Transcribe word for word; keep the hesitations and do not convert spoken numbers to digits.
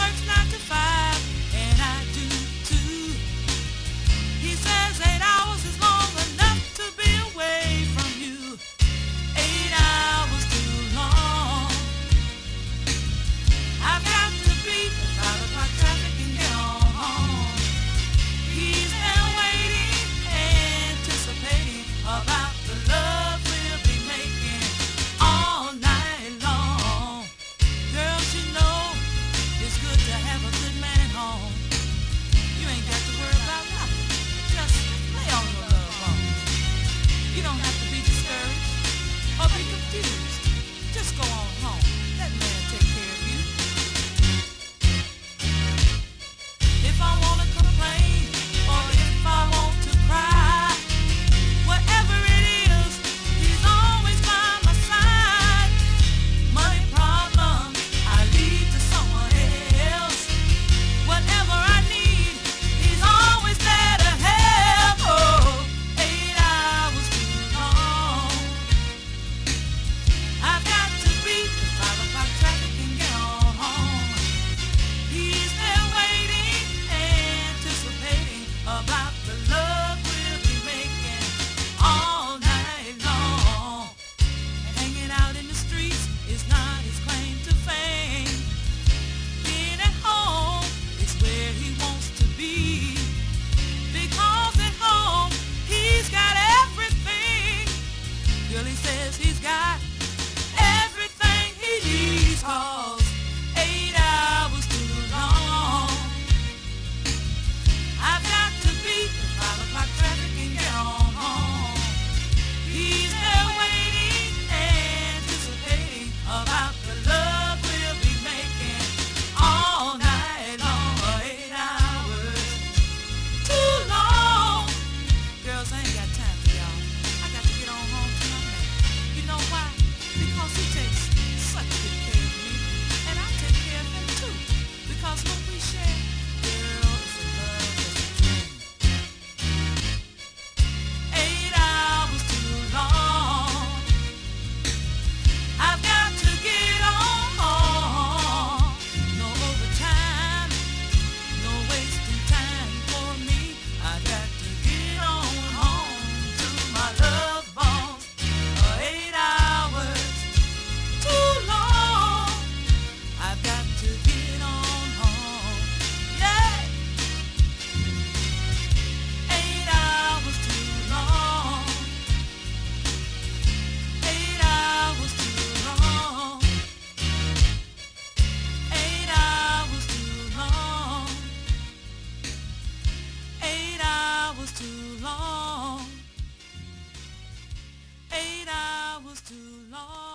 works nine to five, and I do too. He says eight hours is long enough to be away from you. Eight hours too long. I've got to beat the five o'clock traffic and get on home. He's been waiting, anticipating about the love we'll be making all night long. Girls, you know it's good to have a good man home. You ain't got to worry about nothing. Just lay on your love bones. You don't have to be discouraged or be confused. Just go on home. Let man take care of you. If I want to complain or if I want to cry, whatever it is, he's always by my side. Money problems, I leave to someone else. Whatever I need, he's always there to help. Oh, eight hours too long. I've got to beat the five o'clock traffic and get on home. He's there waiting, anticipating about the love we'll be making all night long. And hanging out in the streets is not his claim to fame. Being at home is where he wants to be. Because at home he's got everything. Girl, he says he's got everything he needs. 'Cause eight hours too long. I've got to beat the five o'clock traffic and get on home. He's there waiting, anticipating about the love we'll be making all night long. Eight hours too long. Girls, I ain't got time for y'all. I got to get on home to my man. You know why? Because he takes such good care of me, and I take care of him too. Because what we share, girl, is a love that's a dream. Eight hours too long. I've got to get on home. No overtime, no wasting time for me. I've got to get on home to my love bones. Eight hours too long. I've got to get on home. Yeah. Eight hours too long. Eight hours too long. Eight hours too long. Eight hours too long. Eight hours too long.